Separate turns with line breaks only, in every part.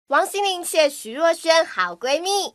王心凌谢徐若瑄好闺蜜。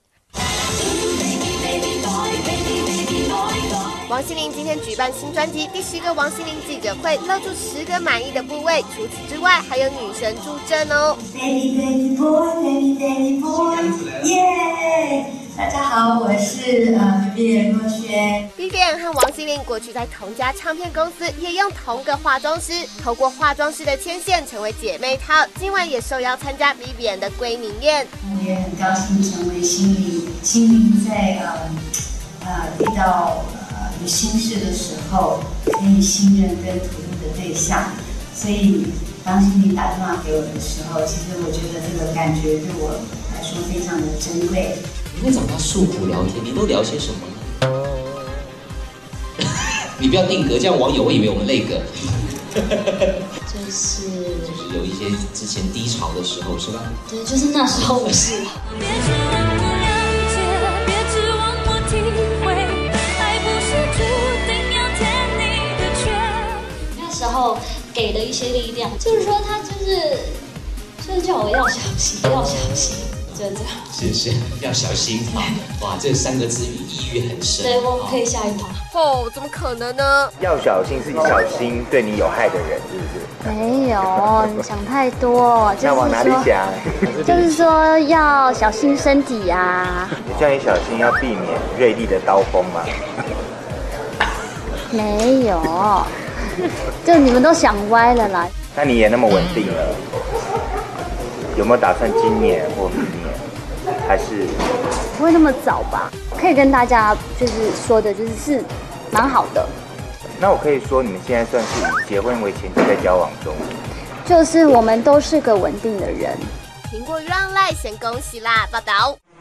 王心凌今天举办新专辑第10个王心凌记者会，露出10个满意的部位，除此之外还有女神助阵哦。
Baby baby boy, baby baby boy, yeah！ 大家好，我是Vivian 若瑄。
Vivian 和王心凌过去在同家唱片公司，也用同个化妆师，透过化妆师的牵线成为姐妹淘。今晚也受邀参加 Vivian 的归宁宴。
我也很高兴成为心灵在遇到有心事的时候，可以信任跟吐露的对象。所以当心凌打电话给我的时候，其实我觉得这个感觉对我来说非常的珍贵。
你会找他诉苦聊天，你都聊些什么呢？你不要定格，这样网友会以为我们累格。
就是
有一些之前低潮的时候，是吧？
对，就是那时候我是。别指望我了解，别指望我体会，爱不是注定要填你的缺。那时候给的一些力量，就是说他就是叫我要小心，要小心。就这样，
是要小心啊！哇，这3个字意蕴很深。
对，我可以下一趴。
哦，怎么可能呢？
要小心是小心对你有害的人，是不是？
没有，你想太多。
那往哪里想？
就是说要小心身体呀。
叫你小心，要避免锐利的刀锋嘛。
没有，就你们都想歪了啦。
那你也那么稳定了，有没有打算今年或明年？还是
不会那么早吧？可以跟大家就是说的，就是蛮好的。
那我可以说，你们现在算是以结婚为前提在交往中。
就是我们都是个稳定的人。
苹果让赖先恭喜啦！报道。